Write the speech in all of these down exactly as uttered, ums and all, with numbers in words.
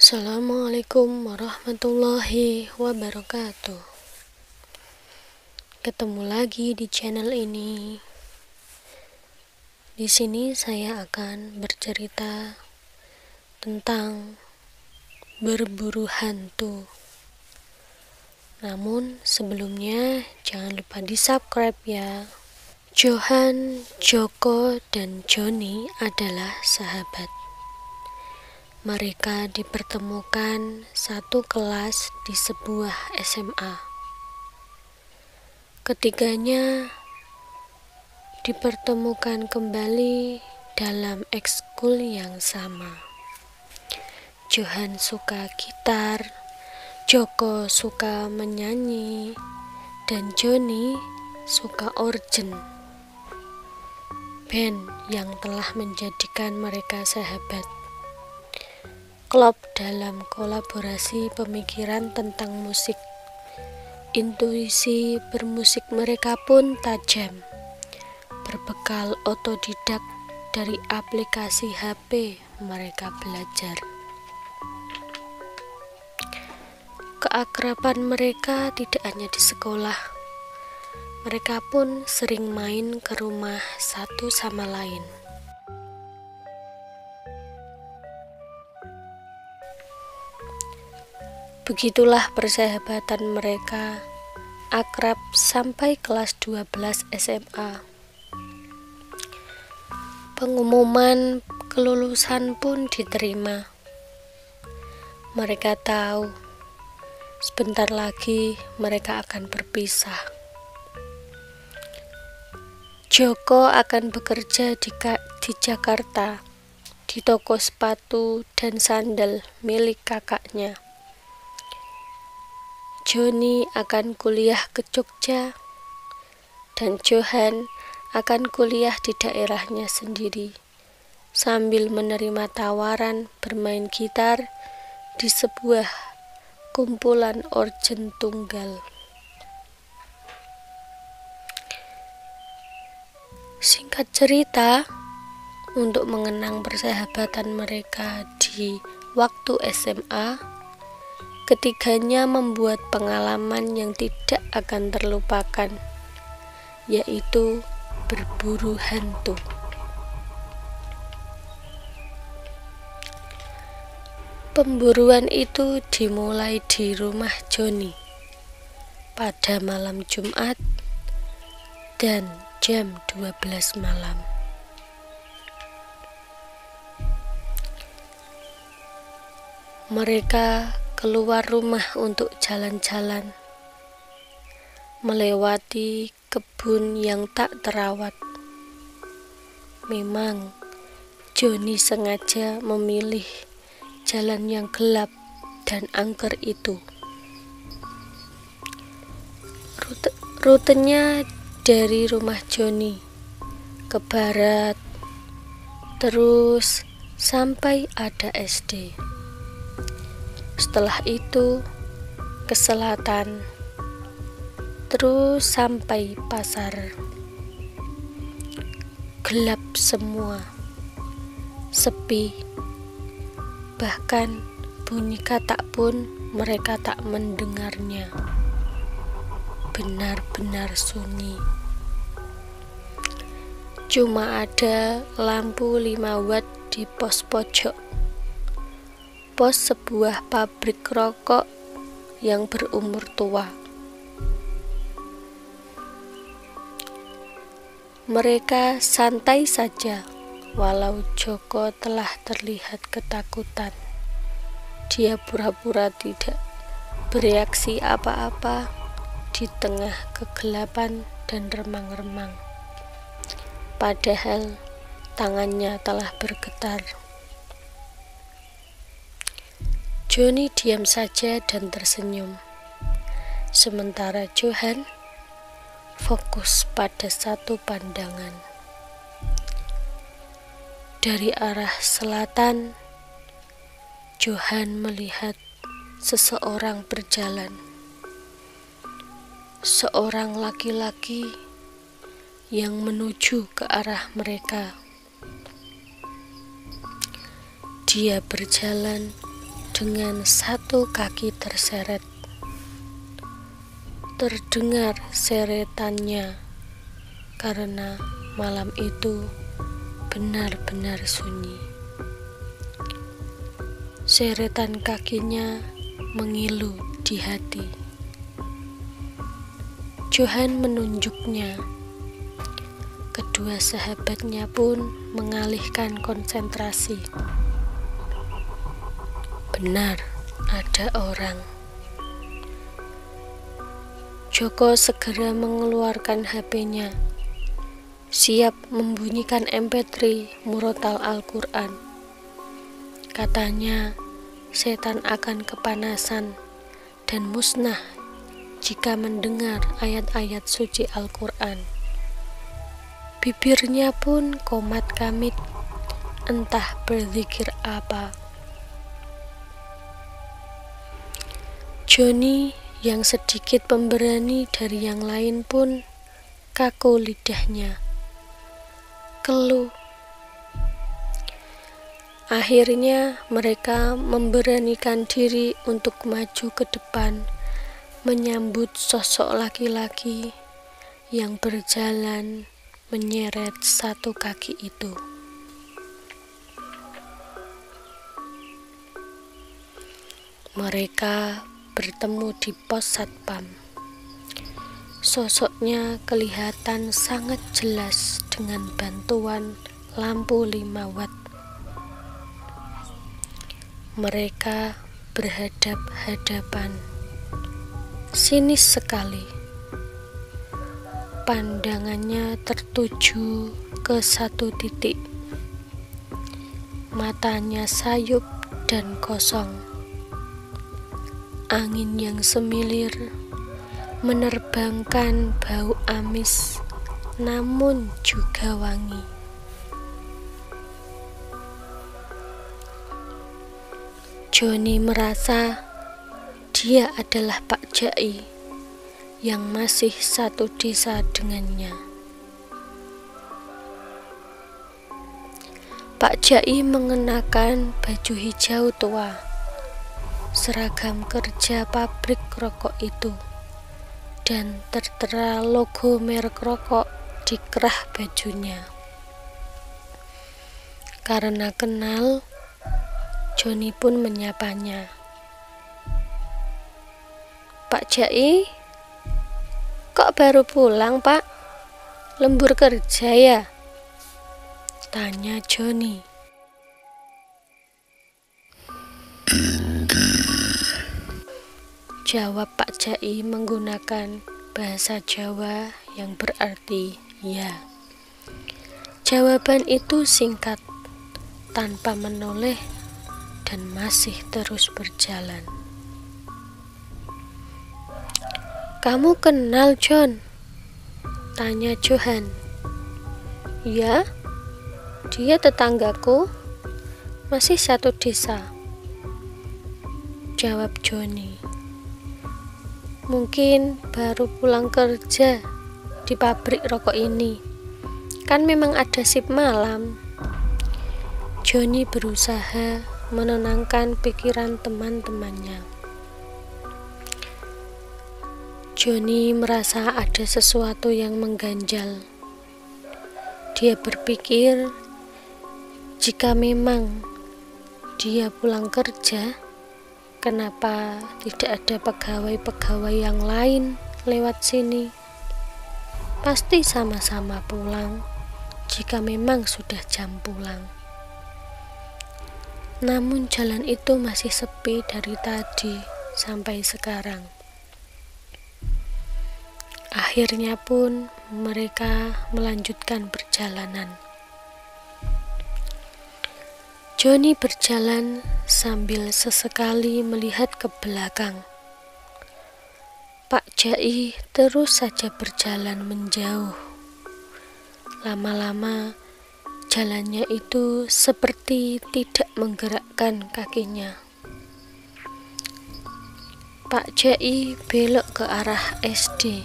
Assalamualaikum warahmatullahi wabarakatuh. Ketemu lagi di channel ini. Di sini saya akan bercerita tentang berburu hantu. Namun sebelumnya jangan lupa di-subscribe ya. Johan, Joko, dan Joni adalah sahabat. Mereka dipertemukan satu kelas di sebuah S M A. Ketiganya dipertemukan kembali dalam ekskul yang sama. Johan suka gitar, Joko suka menyanyi, dan Joni suka organ, band yang telah menjadikan mereka sahabat. Klop dalam kolaborasi pemikiran tentang musik. Intuisi bermusik mereka pun tajam. Berbekal otodidak dari aplikasi H P, mereka belajar. Keakraban mereka tidak hanya di sekolah. Mereka pun sering main ke rumah satu sama lain. Begitulah persahabatan mereka, akrab sampai kelas dua belas S M A. Pengumuman kelulusan pun diterima. Mereka tahu sebentar lagi mereka akan berpisah. Joko akan bekerja di, di Jakarta, di toko sepatu dan sandal milik kakaknya. Joni akan kuliah ke Jogja, dan Johan akan kuliah di daerahnya sendiri, sambil menerima tawaran bermain gitar di sebuah kumpulan organ tunggal. Singkat cerita, untuk mengenang persahabatan mereka di waktu S M A, ketiganya membuat pengalaman yang tidak akan terlupakan, yaitu berburu hantu. Pemburuan itu dimulai di rumah Joni pada malam Jumat dan jam dua belas malam. Mereka keluar rumah untuk jalan-jalan, melewati kebun yang tak terawat. Memang Joni sengaja memilih jalan yang gelap dan angker itu. Rute, rutenya dari rumah Joni ke barat, terus sampai ada S D. Setelah itu ke selatan, terus sampai pasar. Gelap semua, sepi, bahkan bunyi katak pun mereka tak mendengarnya. Benar-benar sunyi. Cuma ada lampu lima watt di pos pojok, pos sebuah pabrik rokok yang berumur tua. Mereka santai saja, walau Joko telah terlihat ketakutan. Dia pura-pura tidak bereaksi apa-apa di tengah kegelapan dan remang-remang. Padahal tangannya telah bergetar. Joni diam saja dan tersenyum, sementara Johan fokus pada satu pandangan. Dari arah selatan, Johan melihat seseorang berjalan. Seorang laki-laki yang menuju ke arah mereka. Dia berjalan dengan satu kaki terseret. Terdengar seretannya karena malam itu benar-benar sunyi. Seretan kakinya mengilu di hati. Johan menunjuknya. Kedua sahabatnya pun mengalihkan konsentrasi. Benar, ada orang. Joko segera mengeluarkan H P-nya, siap membunyikan M P tiga murotal Al-Quran. Katanya, setan akan kepanasan dan musnah jika mendengar ayat-ayat suci Al-Quran. Bibirnya pun komat kamit, entah berzikir apa. Johnny yang sedikit pemberani dari yang lain pun kaku lidahnya, keluh. Akhirnya mereka memberanikan diri untuk maju ke depan menyambut sosok laki-laki yang berjalan menyeret satu kaki itu. Mereka bertemu di pos satpam. Sosoknya kelihatan sangat jelas dengan bantuan lampu lima watt. Mereka berhadap-hadapan, sinis sekali. Pandangannya tertuju ke satu titik. Matanya sayup dan kosong. Angin yang semilir menerbangkan bau amis, namun juga wangi. Johnny merasa dia adalah Pak Jai yang masih satu desa dengannya. Pak Jai mengenakan baju hijau tua, seragam kerja pabrik rokok itu, dan tertera logo merek rokok di kerah bajunya. Karena kenal, Johnny pun menyapanya. Pak Jai, kok baru pulang, Pak? Lembur kerja ya? Tanya Johnny. Jawab Pak Jai menggunakan bahasa Jawa yang berarti ya. Jawaban itu singkat, tanpa menoleh, dan masih terus berjalan. Kamu kenal John? Tanya Johan. Ya, dia tetanggaku, masih satu desa. Jawab Johnny. Mungkin baru pulang kerja di pabrik rokok ini. Kan memang ada shift malam. Johnny berusaha menenangkan pikiran teman-temannya. Johnny merasa ada sesuatu yang mengganjal. Dia berpikir, jika memang dia pulang kerja, kenapa tidak ada pegawai-pegawai yang lain lewat sini? Pasti sama-sama pulang jika memang sudah jam pulang. Namun jalan itu masih sepi dari tadi sampai sekarang. Akhirnya pun mereka melanjutkan perjalanan. Johnny berjalan sambil sesekali melihat ke belakang. Pak Jai terus saja berjalan menjauh. Lama-lama jalannya itu seperti tidak menggerakkan kakinya. Pak Jai belok ke arah S D.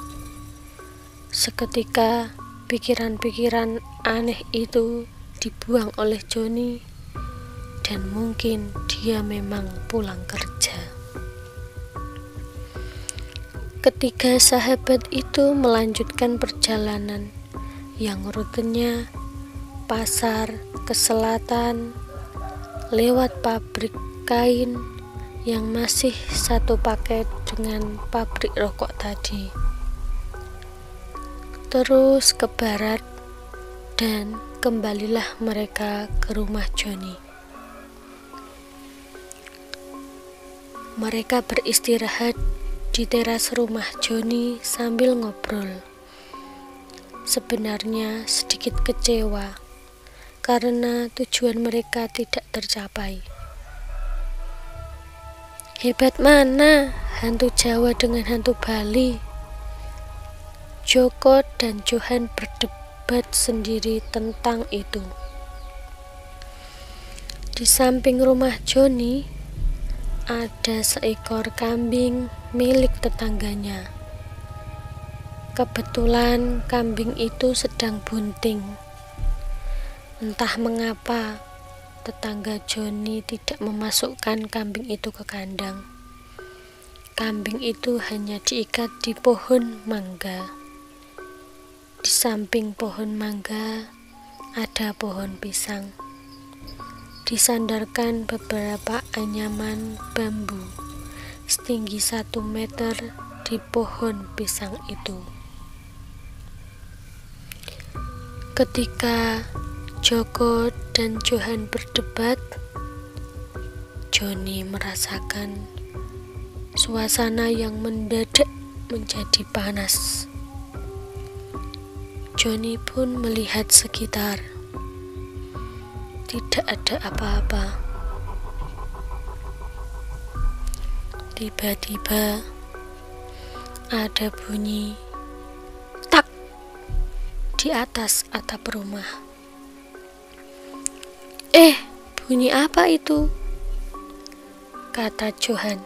Seketika pikiran-pikiran aneh itu dibuang oleh Johnny dan mungkin dia memang pulang kerja. Ketiga sahabat itu melanjutkan perjalanan yang rutenya pasar ke selatan, lewat pabrik kain yang masih satu paket dengan pabrik rokok tadi, terus ke barat, dan kembalilah mereka ke rumah Johnny. Mereka beristirahat di teras rumah Johnny sambil ngobrol. Sebenarnya sedikit kecewa karena tujuan mereka tidak tercapai. Hebat mana hantu Jawa dengan hantu Bali? Joko dan Johan berdebat sendiri tentang itu. Di samping rumah Johnny ada seekor kambing milik tetangganya. Kebetulan kambing itu sedang bunting. Entah mengapa tetangga Johnny tidak memasukkan kambing itu ke kandang. Kambing itu hanya diikat di pohon mangga. Di samping pohon mangga ada pohon pisang. Disandarkan beberapa anyaman bambu setinggi satu meter di pohon pisang itu. Ketika Joko dan Johan berdebat, Johnny merasakan suasana yang mendadak menjadi panas. Johnny pun melihat sekitar. Tidak ada apa-apa. Tiba-tiba ada bunyi tak di atas atap rumah. Eh, bunyi apa itu? Kata Johan.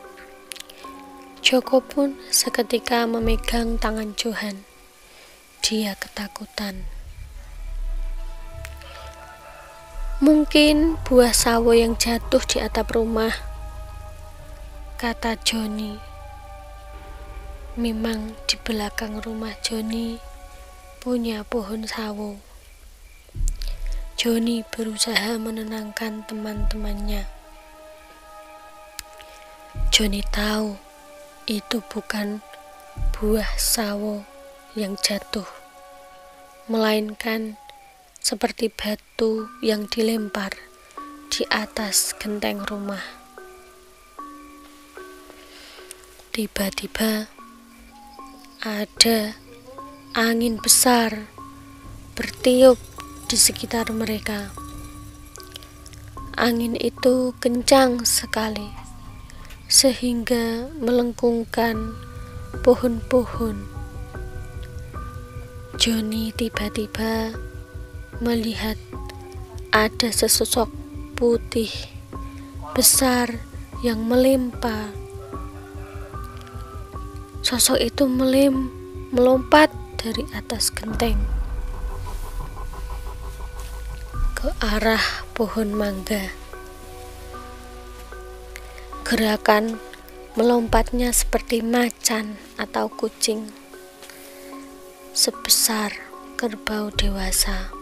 Joko pun seketika memegang tangan Johan. Dia ketakutan. Mungkin buah sawo yang jatuh di atap rumah, kata Johnny. Memang di belakang rumah Johnny punya pohon sawo. Johnny berusaha menenangkan teman-temannya. Johnny tahu itu bukan buah sawo yang jatuh, melainkan seperti batu yang dilempar di atas genteng rumah. Tiba-tiba ada angin besar bertiup di sekitar mereka. Angin itu kencang sekali sehingga melengkungkan pohon-pohon. Johnny tiba-tiba melihat ada sesosok putih besar yang melempar. Sosok itu melem, melompat dari atas genteng ke arah pohon mangga. Gerakan melompatnya seperti macan atau kucing, sebesar kerbau dewasa.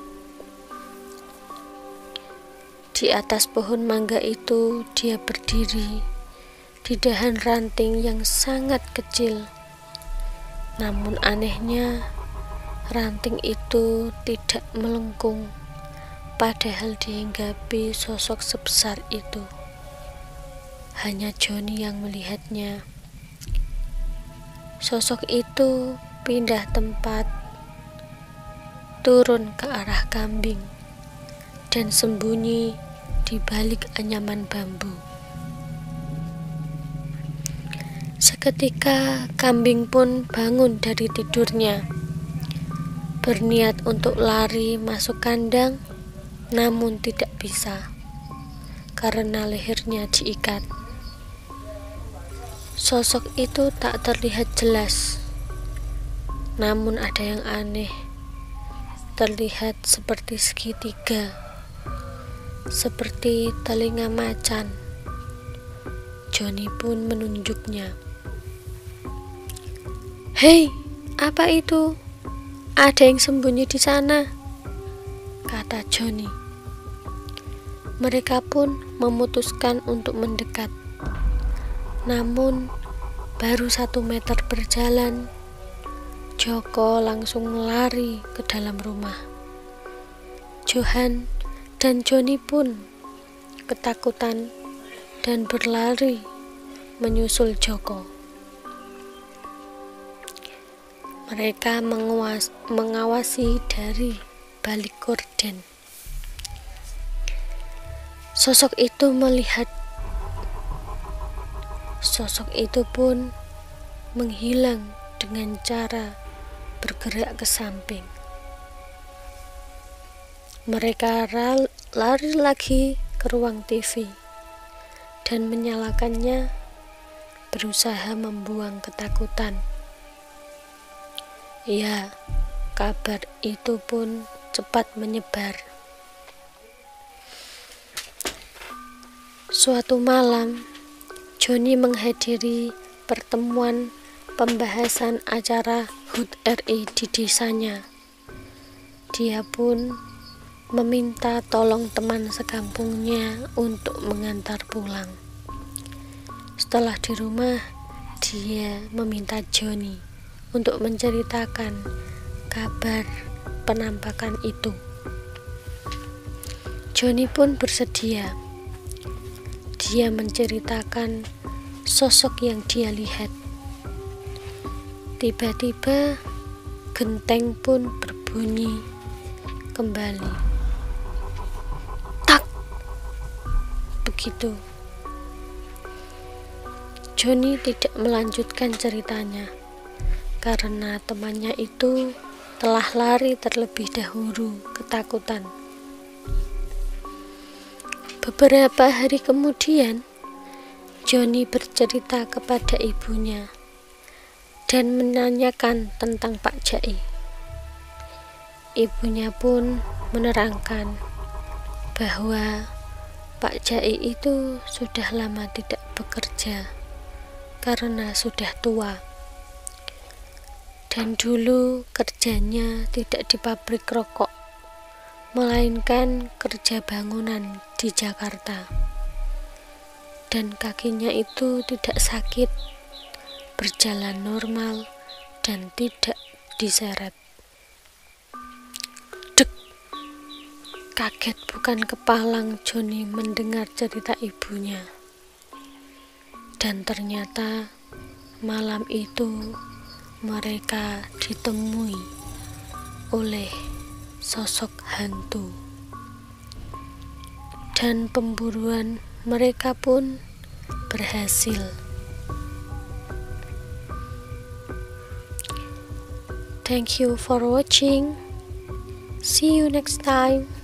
Di atas pohon mangga itu dia berdiri di dahan ranting yang sangat kecil. Namun anehnya, ranting itu tidak melengkung, padahal dihinggapi sosok sebesar itu. Hanya Johnny yang melihatnya. Sosok itu pindah tempat, turun ke arah kambing, dan sembunyi di balik anyaman bambu. Seketika kambing pun bangun dari tidurnya, berniat untuk lari masuk kandang, namun tidak bisa karena lehernya diikat. Sosok itu tak terlihat jelas, namun ada yang aneh, terlihat seperti segitiga. seperti telinga macan. Johnny pun menunjuknya. "Hei, apa itu? Ada yang sembunyi di sana," kata Johnny. Mereka pun memutuskan untuk mendekat. Namun, baru satu meter berjalan, Joko langsung lari ke dalam rumah. Johan dan Johnny pun ketakutan dan berlari menyusul Joko. Mereka mengawas, mengawasi dari balik gorden. Sosok itu melihat. Sosok itu pun menghilang dengan cara bergerak ke samping. Mereka lari lagi ke ruang T V dan menyalakannya, berusaha membuang ketakutan. Ya, kabar itu pun cepat menyebar. Suatu malam, Johnny menghadiri pertemuan pembahasan acara H U T R I di desanya. Dia pun meminta tolong teman sekampungnya untuk mengantar pulang. Setelah di rumah, dia meminta Johnny untuk menceritakan kabar penampakan itu. Johnny pun bersedia. Dia menceritakan sosok yang dia lihat. Tiba-tiba genteng pun berbunyi kembali. Tak! Begitu. Johnny tidak melanjutkan ceritanya karena temannya itu telah lari terlebih dahulu ketakutan. Beberapa hari kemudian, Johnny bercerita kepada ibunya dan menanyakan tentang Pak Jai. Ibunya pun menerangkan bahwa Pak Jai itu sudah lama tidak bekerja karena sudah tua. Dan dulu kerjanya tidak di pabrik rokok, melainkan kerja bangunan di Jakarta. Dan kakinya itu tidak sakit, berjalan normal, dan tidak diseret. Dek! Kaget bukan kepalang Johnny mendengar cerita ibunya. Dan ternyata malam itu mereka ditemui oleh sosok hantu. Dan pemburuan mereka pun berhasil. Thank you for watching. See you next time.